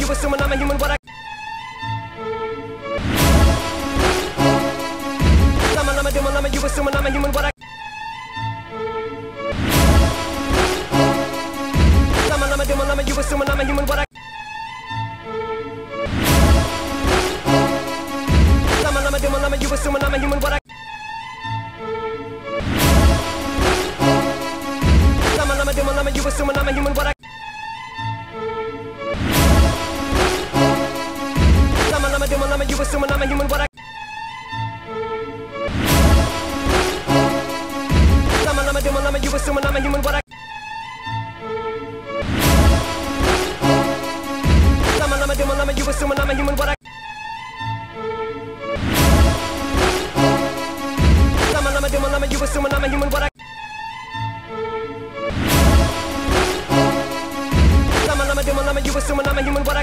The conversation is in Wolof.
you assuming I'm a human, but I Lama, you assuming I'm a human, but I Lama, you assuming I'm a human, but I Lama, you assuming I'm a human, but I Lama, you assuming I'm a human, but I Lama, you assuming I'm a human, but I Lama, you assuming I'm a human, but I Lama, you assuming I'm a human, but I Lama, you assuming I'm a human, but I Lama, you assuming I'm a human, but I